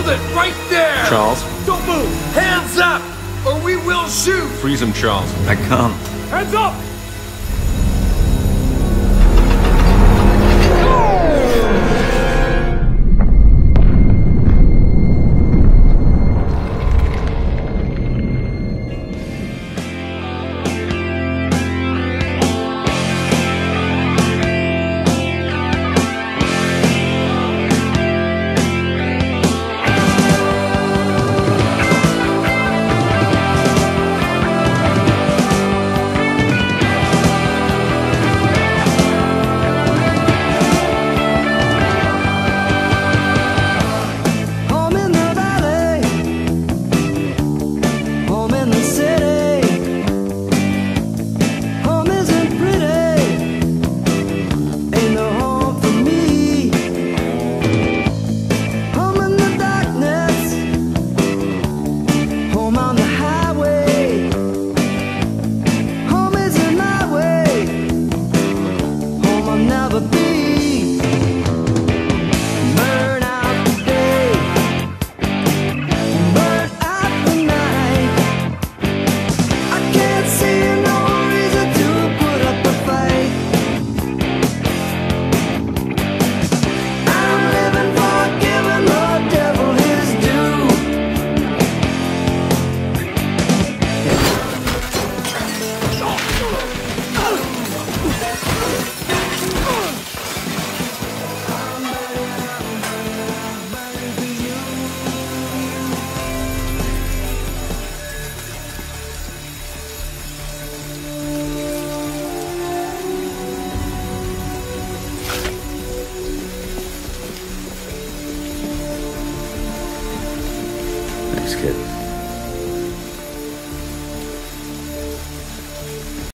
Hold it right there! Charles? Don't move! Hands up! Or we will shoot! Freeze him, Charles. I can't. Hands up! Thanks, kid.